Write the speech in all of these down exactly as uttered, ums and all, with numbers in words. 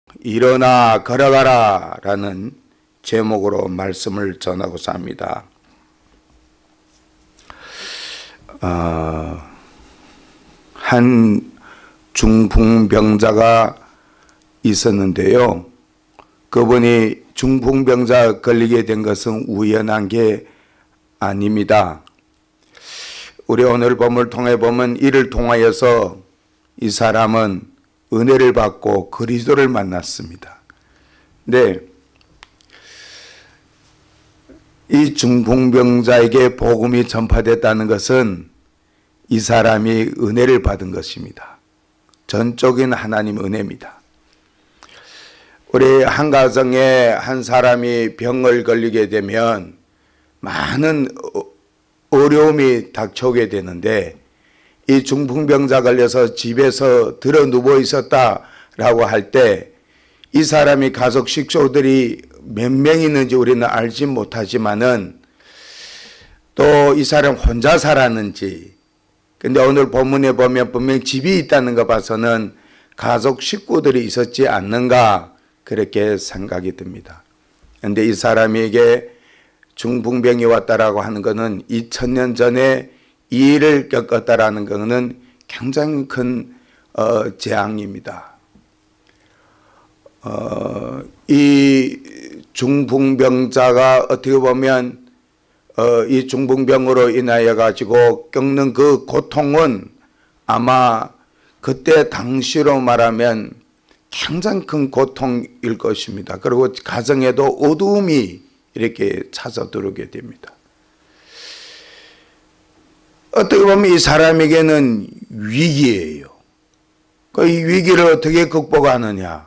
일어나 걸어가라 라는 제목으로 말씀을 전하고자 합니다. 어, 한 중풍병자가 있었는데요. 그분이 중풍병자 걸리게 된 것은 우연한 게 아닙니다. 우리 오늘 본문을 통해 보면 이를 통하여서 이 사람은 은혜를 받고 그리스도를 만났습니다. 근데 이 중풍병자에게 복음이 전파됐다는 것은 이 사람이 은혜를 받은 것입니다. 전적인 하나님 은혜입니다. 우리 한 가정에 한 사람이 병을 걸리게 되면 많은 어려움이 닥쳐오게 되는데, 이 중풍병자 걸려서 집에서 들어 누워 있었다라고 할 때 이 사람이 가족 식구들이 몇 명 있는지 우리는 알지 못하지만은 또 이 사람 혼자 살았는지, 근데 오늘 본문에 보면 분명히 집이 있다는 거 봐서는 가족 식구들이 있었지 않는가 그렇게 생각이 듭니다. 그런데 이 사람에게 중풍병이 왔다라고 하는 것은 이천 년 전에 이 일을 겪었다라는 것은 굉장히 큰 어, 재앙입니다. 어, 이 중풍병자가 어떻게 보면 어, 이 중풍병으로 인하여 가지고 겪는 그 고통은 아마 그때 당시로 말하면 굉장히 큰 고통일 것입니다. 그리고 가정에도 어두움이 이렇게 찾아 들어오게 됩니다. 어떻게 보면 이 사람에게는 위기예요. 그 이 위기를 어떻게 극복하느냐?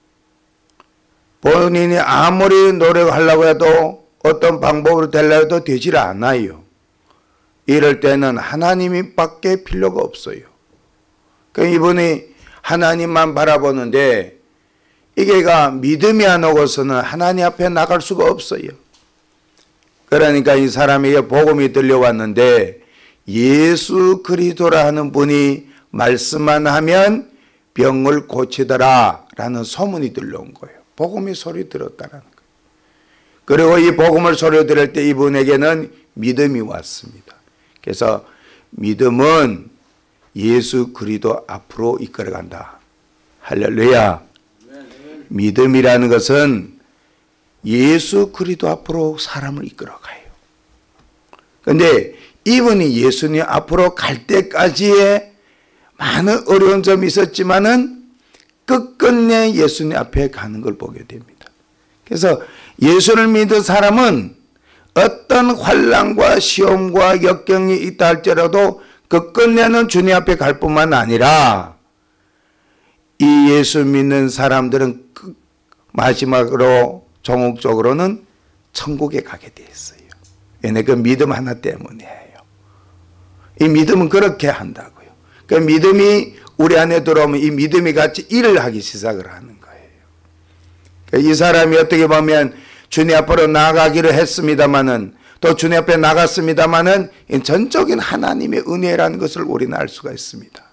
본인이 아무리 노력하려고 해도 어떤 방법으로 되려고 해도 되질 않아요. 이럴 때는 하나님이 밖에 필요가 없어요. 그러니까 이분이 하나님만 바라보는데 이게가 믿음이 안 오고서는 하나님 앞에 나갈 수가 없어요. 그러니까 이 사람에게 복음이 들려왔는데 예수 그리스도라 하는 분이 말씀만 하면 병을 고치더라 라는 소문이 들려온 거예요. 복음이 소리 들었다는 거예요. 그리고 이 복음을 소리 들을 때 이분에게는 믿음이 왔습니다. 그래서 믿음은 예수 그리스도 앞으로 이끌어간다. 할렐루야. 믿음이라는 것은 예수 그리스도 앞으로 사람을 이끌어가요. 그런데 이분이 예수님 앞으로 갈 때까지의 많은 어려운 점이 있었지만은 끝끝내 예수님 앞에 가는 걸 보게 됩니다. 그래서 예수를 믿은 사람은 어떤 환난과 시험과 역경이 있다 할지라도 끝끝내는 주님 앞에 갈 뿐만 아니라 이 예수 믿는 사람들은 마지막으로 종국적으로는 천국에 가게 되어 있어요. 왜냐하면 그 믿음 하나 때문이에요. 이 믿음은 그렇게 한다고요. 그 믿음이 우리 안에 들어오면 이 믿음이 같이 일을 하기 시작을 하는 거예요. 이 사람이 어떻게 보면 주님 앞으로 나아가기를 했습니다마는 또 주님 앞에 나갔습니다마는 전적인 하나님의 은혜라는 것을 우리는 알 수가 있습니다.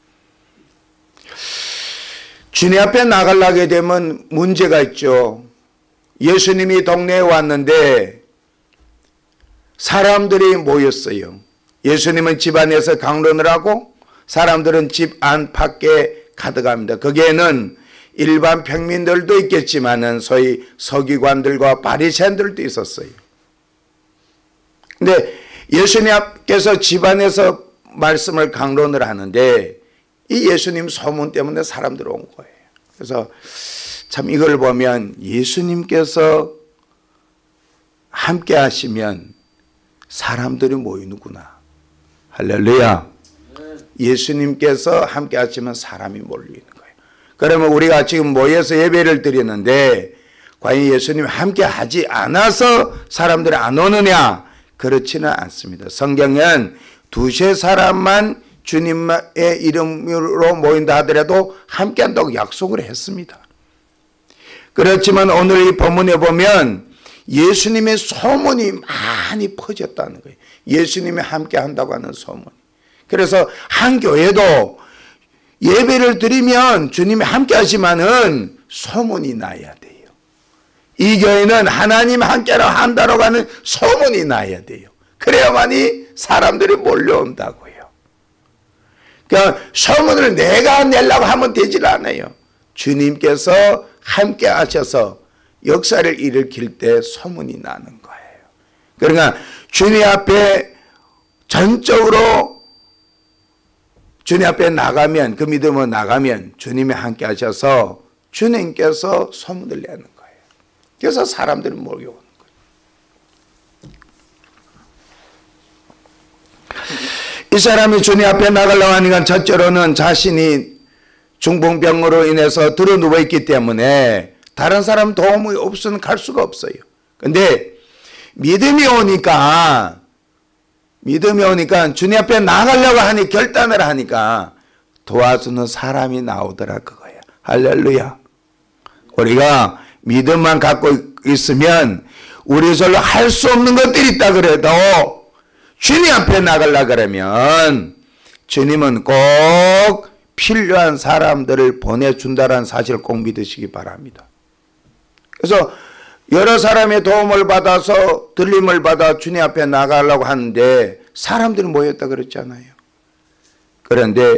주님 앞에 나가려게 되면 문제가 있죠. 예수님이 동네에 왔는데 사람들이 모였어요. 예수님은 집 안에서 강론을 하고 사람들은 집 안팎에 가득합니다. 거기에는 일반 평민들도 있겠지만은 소위 서기관들과 바리새인들도 있었어요. 근데 예수님께서 집 안에서 말씀을 강론을 하는데 이 예수님 소문 때문에 사람들이 온 거예요. 그래서 참 이걸 보면 예수님께서 함께 하시면 사람들이 모이는구나. 할렐루야. 예수님께서 함께 하시면 사람이 몰리는 거예요. 그러면 우리가 지금 모여서 예배를 드리는데 과연 예수님이 함께 하지 않아서 사람들이 안 오느냐? 그렇지는 않습니다. 성경은 두세 사람만 주님의 이름으로 모인다 하더라도 함께 한다고 약속을 했습니다. 그렇지만 오늘 이 본문에 보면 예수님의 소문이 많이 퍼졌다는 거예요. 예수님이 함께 한다고 하는 소문. 그래서 한 교회도 예배를 드리면 주님이 함께 하지만은 소문이 나야 돼요. 이 교회는 하나님 함께로 한다라고 하는 소문이 나야 돼요. 그래야만이 사람들이 몰려온다고요. 그러니까 소문을 내가 내려고 하면 되질 않아요. 주님께서 함께 하셔서 역사를 일으킬 때 소문이 나는 거예요. 그러니까 주님 앞에 전적으로 주님 앞에 나가면, 그 믿음으로 나가면 주님이 함께 하셔서 주님께서 소문을 내는 거예요. 그래서 사람들이 몰려오는 거예요. 이 사람이 주님 앞에 나가려고 하니까 첫째로는 자신이 중풍병으로 인해서 들어 누워있기 때문에 다른 사람 도움이 없으면 갈 수가 없어요. 근데 믿음이 오니까 믿음이 오니까 주님 앞에 나가려고 하니 결단을 하니까 도와주는 사람이 나오더라 그거야. 할렐루야. 우리가 믿음만 갖고 있으면 우리 절로 할 수 없는 것들이 있다 그래도 주님 앞에 나가려고 그러면 주님은 꼭 필요한 사람들을 보내준다는 사실을 꼭 믿으시기 바랍니다. 그래서 여러 사람의 도움을 받아서 들림을 받아 주님 앞에 나가려고 하는데 사람들이 모였다 그랬잖아요. 그런데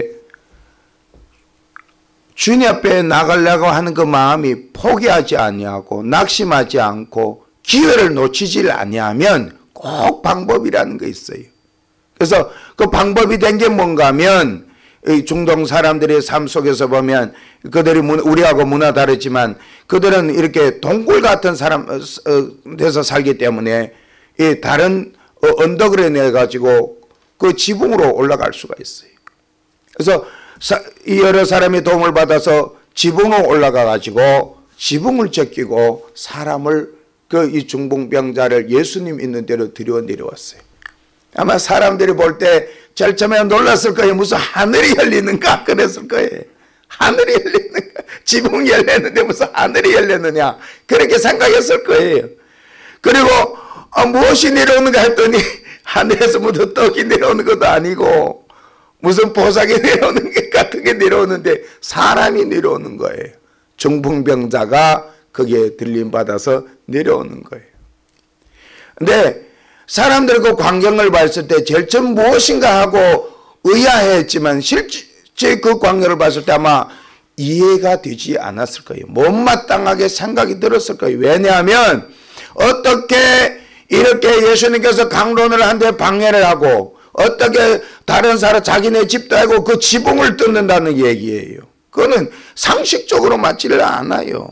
주님 앞에 나가려고 하는 그 마음이 포기하지 아니하고 낙심하지 않고 기회를 놓치질 아니하면 꼭 방법이라는 게 있어요. 그래서 그 방법이 된 게 뭔가 하면 중동 사람들의 삶 속에서 보면 그들이 우리하고 문화 다르지만 그들은 이렇게 동굴 같은 사람 데서 살기 때문에 이 다른 언덕을 내 가지고 그 지붕으로 올라갈 수가 있어요. 그래서 이 여러 사람의 도움을 받아서 지붕으로 올라가 가지고 지붕을 제끼고 사람을 그 이 중풍병자를 예수님 있는 데로 들여 내려왔어요. 아마 사람들이 볼 때 제일 처음에 놀랐을 거예요. 무슨 하늘이 열리는가 그랬을 거예요. 하늘이 열리는가, 지붕이 열렸는데 무슨 하늘이 열렸느냐 그렇게 생각했을 거예요. 그리고 아, 무엇이 내려오는가 했더니 하늘에서 무슨 떡이 내려오는 것도 아니고 무슨 보석이 내려오는 것 같은 게 내려오는데 사람이 내려오는 거예요. 중풍병자가 거기에 들림받아서 내려오는 거예요. 근데 사람들 그 광경을 봤을 때 제일 처음 무엇인가 하고 의아했지만 실제 그 광경을 봤을 때 아마 이해가 되지 않았을 거예요. 못마땅하게 생각이 들었을 거예요. 왜냐하면 어떻게 이렇게 예수님께서 강론을 한데 방해를 하고 어떻게 다른 사람 자기네 집도 하고 그 지붕을 뜯는다는 얘기예요. 그거는 상식적으로 맞지를 않아요.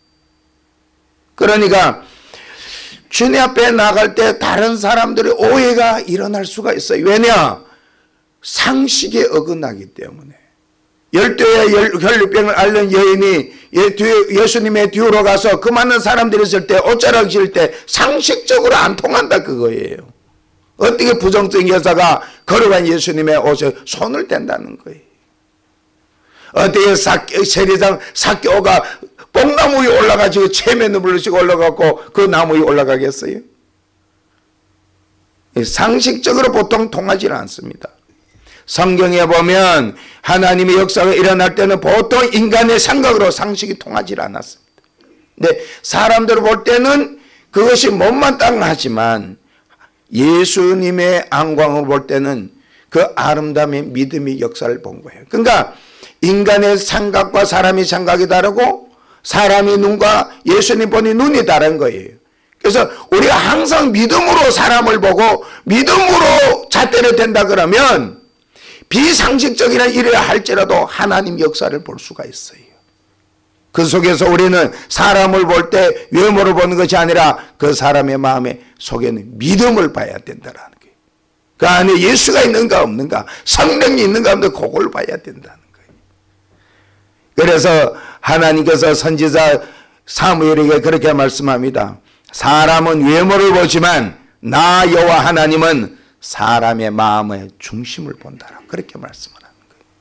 그러니까 주님 앞에 나갈 때 다른 사람들의 오해가 일어날 수가 있어요. 왜냐? 상식에 어긋나기 때문에. 열두의 혈류병을 앓는 여인이 예수님의 뒤로 가서 그 많은 사람들이 있을 때 옷자락 질 때 상식적으로 안 통한다 그거예요. 어떻게 부정적인 여자가 걸어간 예수님의 옷에 손을 댄다는 거예요. 어떻게 세리장 삭개오가 뽕나무 위에 올라가지고 체면을 물르시고 올라가고 그 나무 위에 올라가겠어요? 상식적으로 보통 통하지 않습니다. 성경에 보면 하나님의 역사가 일어날 때는 보통 인간의 생각으로 상식이 통하지 않았습니다. 근데 사람들 볼 때는 그것이 못마땅하지만 예수님의 안광을 볼 때는 그 아름다움의 믿음의 역사를 본 거예요. 그러니까 인간의 생각과 사람의 생각이 다르고 사람의 눈과 예수님 보니 눈이 다른 거예요. 그래서 우리가 항상 믿음으로 사람을 보고 믿음으로 잣대를 댄다 그러면 비상식적인 일을 할지라도 하나님 역사를 볼 수가 있어요. 그 속에서 우리는 사람을 볼 때 외모를 보는 것이 아니라 그 사람의 마음에 속에는 믿음을 봐야 된다는 거예요. 그 안에 예수가 있는가 없는가, 성령이 있는가 없는가 그걸 봐야 된다는 거예요. 그래서 하나님께서 선지자 사무엘에게 그렇게 말씀합니다. 사람은 외모를 보지만 나 여호와 하나님은 사람의 마음의 중심을 본다라. 그렇게 말씀을 하는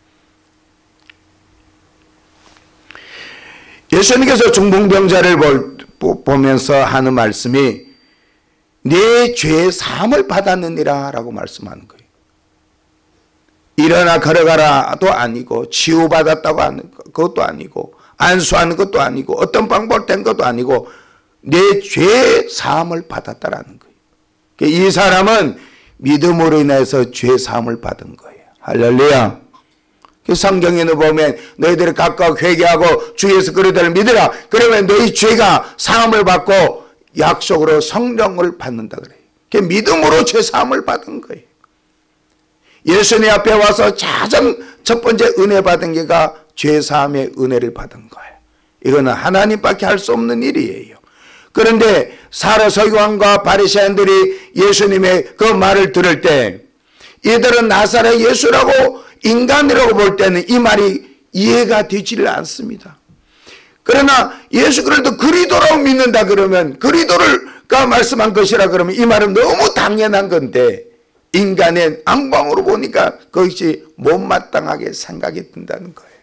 거예요. 예수님께서 중풍병자를 보면서 하는 말씀이 내 죄의 사함을 받았느니라 라고 말씀하는 거예요. 일어나 걸어가라도 아니고 치유받았다고 하는 그것도 아니고 안수하는 것도 아니고 어떤 방법을 된 것도 아니고 내 죄 사함을 받았다라는 거예요. 이 사람은 믿음으로 인해서 죄 사함을 받은 거예요. 할렐루야. 성경에는 보면 너희들이 각각 회개하고 주 예수 그리스도를 믿으라. 그러면 너희 죄가 사함을 받고 약속으로 성령을 받는다 그래요. 믿음으로 죄 사함을 받은 거예요. 예수님 앞에 와서 가장 첫 번째 은혜 받은 게가 죄 사함의 은혜를 받은 거예요. 이거는 하나님밖에 할 수 없는 일이에요. 그런데 사라 서기관과 바리새인들이 예수님의 그 말을 들을 때 이들은 나사렛 예수라고 인간이라고 볼 때는 이 말이 이해가 되지를 않습니다. 그러나 예수 그리스도 그리스도라고 믿는다 그러면 그리스도가 말씀한 것이라 그러면 이 말은 너무 당연한 건데 인간의 안광으로 보니까 그것이 못마땅하게 생각이 든다는 거예요.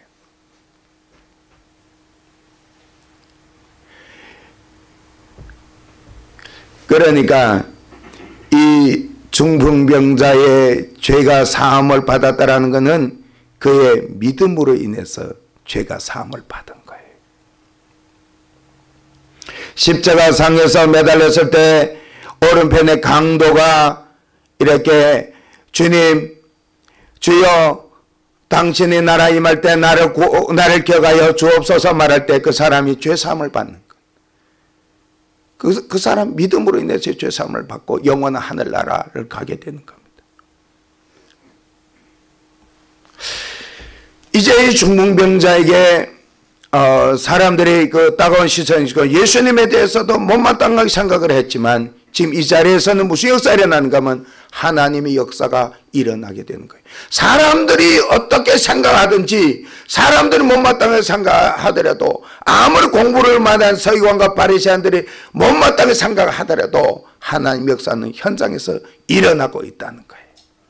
그러니까 이 중풍병자의 죄가 사함을 받았다라는 것은 그의 믿음으로 인해서 죄가 사함을 받은 거예요. 십자가상에서 매달렸을 때 오른편의 강도가 이렇게 주님 주여 당신이 나라 임할 때 나를, 구, 나를 기억하여 주옵소서 말할 때 그 사람이 죄 사함을 받는 거예요. 그, 그 사람 믿음으로 인해서 죄 사함을 받고 영원한 하늘나라를 가게 되는 겁니다. 이제 이 중풍병자에게 어, 사람들이 그 따가운 시선이 있고 예수님에 대해서도 못마땅하게 생각을 했지만 지금 이 자리에서는 무슨 역사가 일어나는가 하면 하나님의 역사가 일어나게 되는 거예요. 사람들이 어떻게 생각하든지 사람들이 못마땅하게 생각하더라도 아무리 공부를 많은 서기관과 바리새인들이 못마땅하게 생각하더라도 하나님 역사는 현장에서 일어나고 있다는 거예요.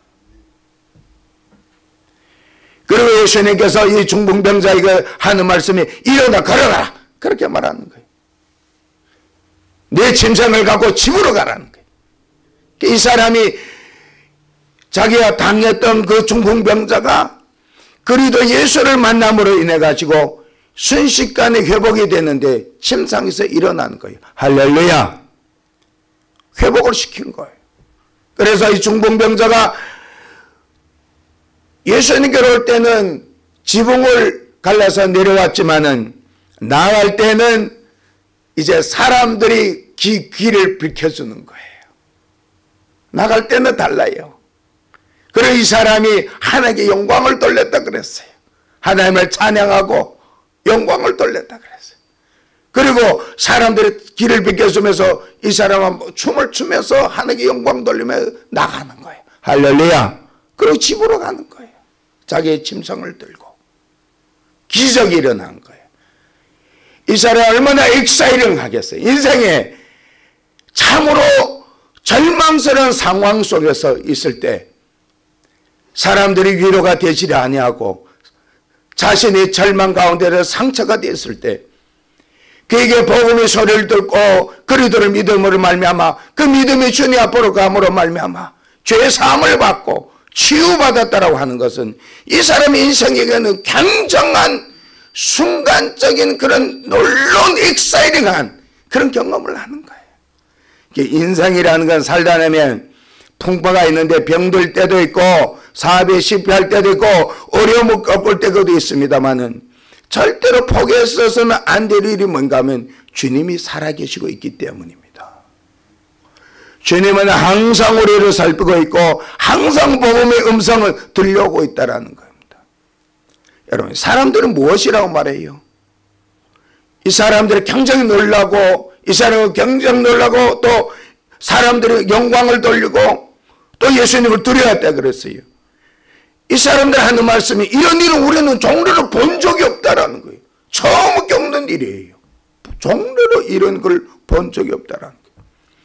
그리고 예수님께서 이 중풍병자에게 하는 말씀이 일어나 걸어가라 그렇게 말하는 거예요. 내 짐승을 갖고 집으로 가라는 거예요. 이 사람이 자기가 당했던 그 중풍병자가 그리도 예수를 만남으로 인해 가지고 순식간에 회복이 되는데 침상에서 일어나는 거예요. 할렐루야. 회복을 시킨 거예요. 그래서 이 중풍병자가 예수님께로 올 때는 지붕을 갈라서 내려왔지만은 나갈 때는 이제 사람들이 기, 길을 비켜주는 거예요. 나갈 때는 달라요. 그리고 이 사람이 하나님께 영광을 돌렸다 그랬어요. 하나님을 찬양하고 영광을 돌렸다 그랬어요. 그리고 사람들이 길을 비켜주면서 이 사람은 춤을 추면서 하나님께 영광 돌리며 나가는 거예요. 할렐루야. 그리고 집으로 가는 거예요. 자기의 짐승을 들고. 기적이 일어난 거예요. 이 사람이 얼마나 익사이링 하겠어요. 인생에 참으로 절망스러운 상황 속에서 있을 때 사람들이 위로가 되지 아니하고 자신이 절망 가운데 상처가 되었을 때 그에게 복음의 소리를 듣고 그리스도를 믿음으로 말미암아 그 믿음이 주님 앞으로 감으로 말미암아 죄 사함을 받고 치유받았다라고 하는 것은 이 사람의 인생에게는 굉장한 순간적인 그런 놀라운 익사이링한 그런 경험을 하는 거예요. 인생이라는 건 살다 보면 풍파가 있는데 병들 때도 있고 사업에 실패할 때도 있고 어려움을 겪을 때도 있습니다만은 절대로 포기해서는 안 될 일이 뭔가 하면 주님이 살아계시고 있기 때문입니다. 주님은 항상 우리를 살피고 있고 항상 복음의 음성을 들려오고 있다는 겁니다. 여러분 사람들은 무엇이라고 말해요? 이 사람들이 굉장히 놀라고 이 사람은 굉장히 놀라고 또 사람들이 영광을 돌리고 또 예수님을 두려워했다 그랬어요. 이 사람들 하는 말씀이 이런 일은 우리는 종로로 본 적이 없다라는 거예요. 처음 겪는 일이에요. 종로로 이런 걸 본 적이 없다라는 거예요.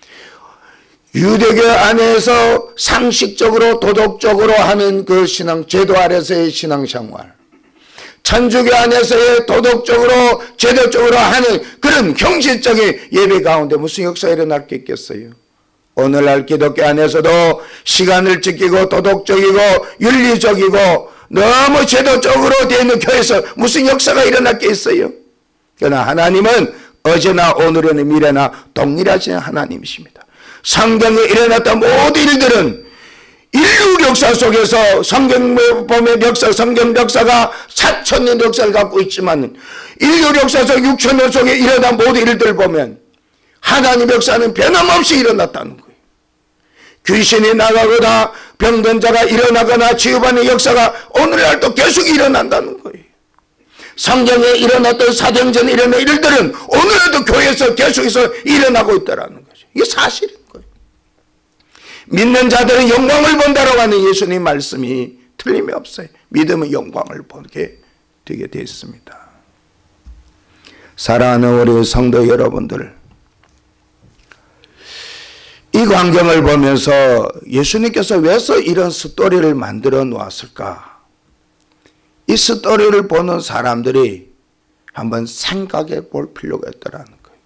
유대교 안에서 상식적으로 도덕적으로 하는 그 신앙 제도 아래서의 신앙생활, 천주교 안에서의 도덕적으로 제도적으로 하는 그런 형식적인 예배 가운데 무슨 역사가 일어날 게 있겠어요? 오늘날 기독교 안에서도 시간을 지키고 도덕적이고 윤리적이고 너무 제도적으로 되어 있는 교회에서 무슨 역사가 일어날 게 있어요? 그러나 하나님은 어제나 오늘이나 미래나 동일하신 하나님이십니다. 성경에 일어났던 모든 일들은 인류 역사 속에서 성경 보면 역사, 성경 역사가 사천 년 역사를 갖고 있지만 인류 역사 속 육천 년 속에 일어난 모든 일들을 보면 하나님 역사는 변함없이 일어났다는 거예요. 귀신이 나가거나 병든 자가 일어나거나 치유받는 역사가 오늘날도 계속 일어난다는 거예요. 성경에 일어났던 사도행전에 일어난 일들은 오늘날도 교회에서 계속해서 일어나고 있다는 거죠. 이게 사실인 거예요. 믿는 자들은 영광을 본다라고 하는 예수님 말씀이 틀림이 없어요. 믿음은 영광을 보게 되게 되어 있습니다. 사랑하는 우리 성도 여러분들, 이 광경을 보면서 예수님께서 왜 이런 스토리를 만들어 놓았을까? 이 스토리를 보는 사람들이 한번 생각해 볼 필요가 있다는 거예요.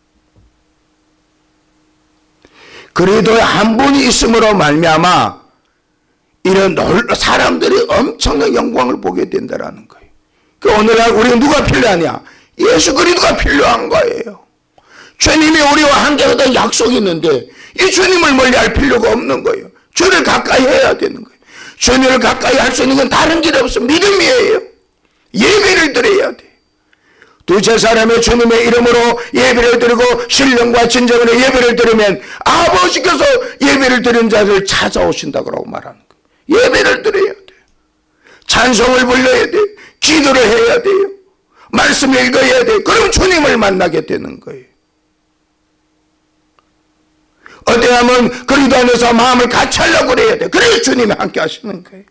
그리스도의 한 분이 있음으로 말미암아 이런 사람들이 엄청난 영광을 보게 된다는 거예요. 그 오늘날 우리가 누가 필요하냐? 예수 그리스도가 필요한 거예요. 주님이 우리와 함께 하던 약속이 있는데 이 주님을 멀리할 필요가 없는 거예요. 주를 가까이 해야 되는 거예요. 주님을 가까이 할 수 있는 건 다른 길이 없어. 믿음이에요. 예배를 드려야 돼. 두세 사람의 주님의 이름으로 예배를 드리고 신령과 진정으로 예배를 드리면 아버지께서 예배를 드린 자를 찾아오신다고 말하는 거예요. 예배를 드려야 돼. 찬송을 불러야 돼. 기도를 해야 돼요. 말씀을 읽어야 돼. 그럼 주님을 만나게 되는 거예요. 어때하면 그리스도 안에서 마음을 같이 하려고 그래야 돼. 그래야 주님이 함께 하시는 거예요.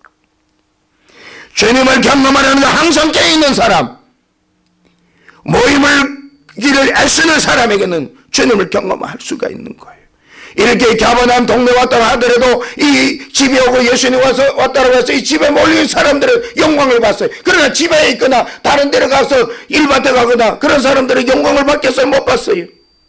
주님을 경험하려는 항상 깨어있는 사람, 모임을 길을 애쓰는 사람에게는 주님을 경험할 수가 있는 거예요. 이렇게 갸바나움 동네 왔다고 하더라도 이 집에 오고 예수님 와서 왔다고 해서 이 집에 몰린 사람들은 영광을 봤어요. 그러나 집에 있거나 다른 데로 가서 일밭에 가거나 그런 사람들은 영광을 받겠어요? 못 봤어요.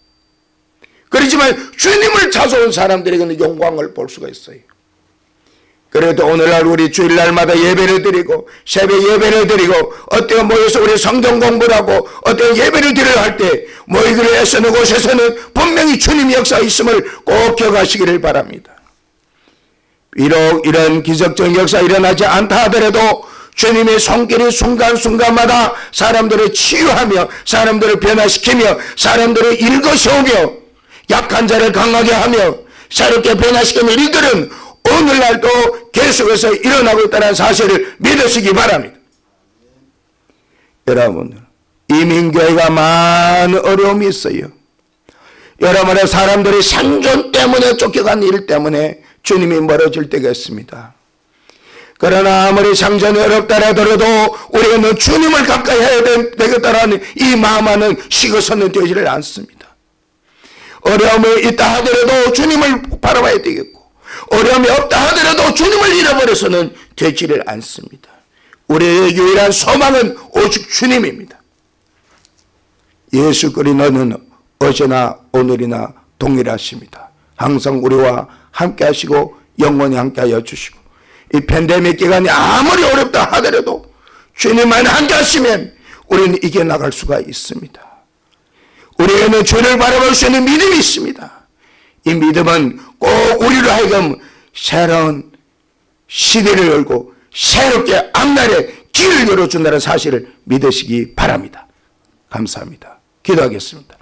그렇지만 주님을 찾아온 사람들에게는 영광을 볼 수가 있어요. 그래도 오늘날 우리 주일날마다 예배를 드리고 새벽 예배를 드리고 어때가 모여서 우리 성경 공부를 하고 어때가 예배를 드려야 할 때 모이기를 애쓰는 곳에서는 분명히 주님의 역사가 있음을 꼭 기억하시기를 바랍니다. 비록 이런 기적적인 역사가 일어나지 않다 하더라도 주님의 손길이 순간순간마다 사람들을 치유하며 사람들을 변화시키며 사람들을 일거세우며 약한 자를 강하게 하며 새롭게 변화시키는 일들은 오늘날도 계속해서 일어나고 있다는 사실을 믿으시기 바랍니다. 여러분, 이민교회가 많은 어려움이 있어요. 여러분의 사람들이 생존 때문에 쫓겨간 일 때문에 주님이 멀어질 때가 있습니다. 그러나 아무리 생존이 어렵다 하더라도 우리는 주님을 가까이 해야 되겠다라는 이 마음만은 식어서는 되지를 않습니다. 어려움이 있다 하더라도 주님을 바라봐야 되겠고 어려움이 없다 하더라도 주님을 잃어버려서는 되지를 않습니다. 우리의 유일한 소망은 오직 주님입니다. 예수 그리스도는 어제나 오늘이나 동일하십니다. 항상 우리와 함께 하시고 영원히 함께 하여 주시고 이 팬데믹 기간이 아무리 어렵다 하더라도 주님만 함께 하시면 우리는 이겨나갈 수가 있습니다. 우리에게는 주를 바라볼 수 있는 믿음이 있습니다. 이 믿음은 꼭 우리로 하여금 새로운 시대를 열고 새롭게 앞날에 길을 열어준다는 사실을 믿으시기 바랍니다. 감사합니다. 기도하겠습니다.